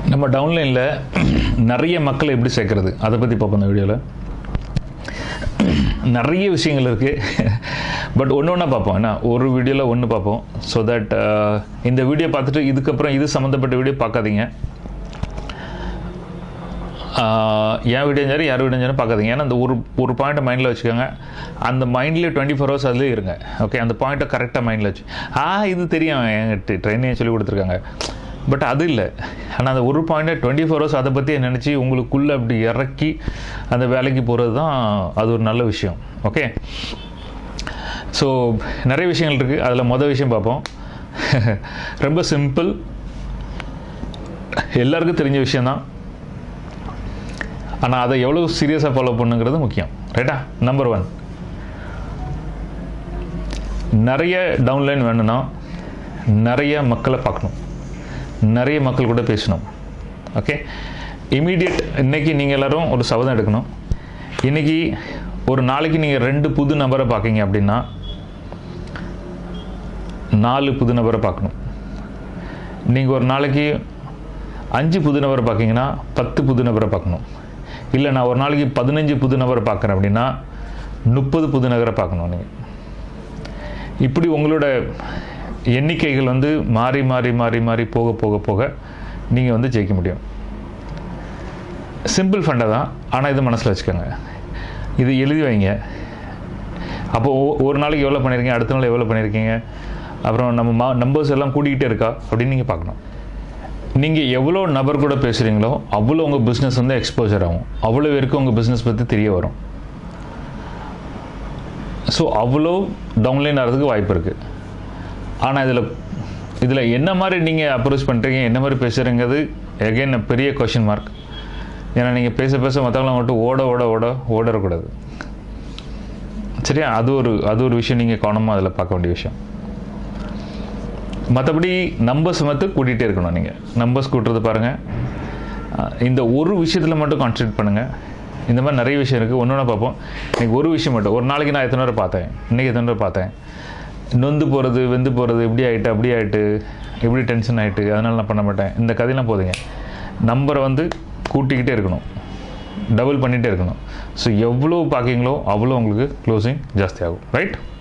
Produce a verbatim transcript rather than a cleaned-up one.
நம்ம டவுன்லைனில் நிறைய மக்களை எப்படி சேர்க்கறது அதை பற்றி பார்ப்போம் இந்த வீடியோவில். நிறைய விஷயங்கள் இருக்குது, பட் ஒன்று ஒன்றா பார்ப்போம். ஏன்னா ஒரு வீடியோவில் ஒன்று பார்ப்போம். ஸோ தட் இந்த வீடியோ பார்த்துட்டு இதுக்கப்புறம் இது சம்மந்தப்பட்ட வீடியோ பார்க்காதீங்க. என் வீடியோ சரி யார் வீடியோ சரி பார்க்காதீங்க. ஏன்னா அந்த ஒரு ஒரு பாயிண்ட்டை மைண்டில் வச்சுக்கோங்க. அந்த மைண்ட்லேயே டுவெண்ட்டி ஃபோர் ஹவர்ஸ் அதுலேயே இருங்க. ஓகே, அந்த பாயிண்ட்டை கரெக்டாக மைண்டில் வச்சு ஆ இது தெரியும் என்கிட்ட ட்ரைனே சொல்லி கொடுத்துருக்காங்க, பட் அது இல்லை. ஆனால் அந்த ஒரு பாயிண்ட்டை டுவெண்ட்டி ஃபோர் ஹவர்ஸ் அதை பற்றி நினச்சி உங்களுக்குள்ளே அப்படி இறக்கி அந்த வேலைக்கு போகிறது தான் அது ஒரு நல்ல விஷயம். ஓகே, ஸோ நிறைய விஷயங்கள் இருக்குது. அதில் மொதல் விஷயம் பார்ப்போம். ரொம்ப சிம்பிள், எல்லாருக்கும் தெரிஞ்ச விஷயந்தான். ஆனால் அதை எவ்வளோ சீரியஸாக ஃபாலோ பண்ணுங்கிறது முக்கியம். ரைட்டா? நம்பர் ஒன், நிறைய டவுன்லைன் வேணும்னா நிறைய மக்களை பார்க்கணும், நிறைய மக்கள் கூட பேசணும். ஓகே, இமீடியட் இன்றைக்கி நீங்கள் எல்லோரும் ஒரு சபதம் எடுக்கணும். இன்றைக்கி ஒரு நாளைக்கு நீங்கள் ரெண்டு புது நபரை பார்க்கிங்க அப்படின்னா நாலு புது நபரை பார்க்கணும். நீங்கள் ஒரு நாளைக்கு அஞ்சு புது நபரை பார்க்கிங்கன்னா பத்து புது நபரை பார்க்கணும். இல்லை நான் ஒரு நாளைக்கு பதினஞ்சு புது நபரை பார்க்குறேன் அப்படின்னா முப்பது புது நபரை பார்க்கணும். நீங்கள் இப்படி உங்களோட எண்ணிக்கைகள் வந்து மாறி மாறி மாறி மாறி போக போக போக நீங்கள் வந்து ஜெயிக்க முடியும். சிம்பிள் ஃபண்டை தான், ஆனால் இது மனசில் வச்சுக்கோங்க. இது எழுதி வைங்க. அப்போது ஒரு நாளைக்கு எவ்வளோ பண்ணியிருக்கீங்க, அடுத்த நாள் எவ்வளோ பண்ணியிருக்கீங்க, அப்புறம் நம்ம மா நம்பர்ஸ் எல்லாம் கூட்டிக்கிட்டே இருக்கா அப்படின்னு நீங்கள் பார்க்கணும். நீங்கள் எவ்வளோ நபர் கூட பேசுகிறீங்களோ அவ்வளோ உங்கள் பிஸ்னஸ் வந்து எக்ஸ்போஜர் ஆகும், அவ்வளோ பேருக்கு உங்கள் பிஸ்னஸ் பற்றி தெரிய வரும். ஸோ அவ்வளோ டவுன்லைன் ஆகிறதுக்கு வாய்ப்பு இருக்குது. ஆனால் இதில் இதில் என்ன மாதிரி நீங்கள் அப்ரோச் பண்ணுறீங்க, என்ன மாதிரி பேசுகிறீங்கிறது எகைன் பெரிய கொஷின் மார்க். ஏன்னா நீங்கள் பேச பேச மற்றவங்கள மட்டும் ஓட ஓட ஓட ஓடக்கூடாது. சரியா? அது ஒரு அது ஒரு விஷயம் நீங்கள் கவனமாக அதில் பார்க்க வேண்டிய விஷயம். மற்றபடி நம்பர்ஸ் மட்டும் கூட்டிகிட்டே இருக்கணும். நீங்கள் நம்பர்ஸ் கூட்டுறது பாருங்கள். இந்த ஒரு விஷயத்தில் மட்டும் கான்சன்ட்ரேட் பண்ணுங்கள். இந்த மாதிரி நிறைய விஷயம் இருக்குது, ஒன்று ஒன்றா பார்ப்போம். இன்றைக்கி ஒரு விஷயம் மட்டும், ஒரு நாளைக்கு நான் எத்தனை நேரம் பார்த்தேன், இன்றைக்கி எத்தனை நேரம் பார்த்தேன், நொந்து போகிறது வெந்து போகிறது, இப்படி ஆகிட்டு அப்படி ஆகிட்டு எப்படி டென்ஷன் ஆகிட்டு அதனால் நான் பண்ண மாட்டேன், இந்த கதையெல்லாம் போதுங்க. நம்பரை வந்து கூட்டிக்கிட்டே இருக்கணும், டபுள் பண்ணிகிட்டே இருக்கணும். ஸோ எவ்வளோ பார்க்கிங்களோ அவ்வளோ உங்களுக்கு க்ளோசிங் ஜாஸ்தி ஆகும். ரைட்?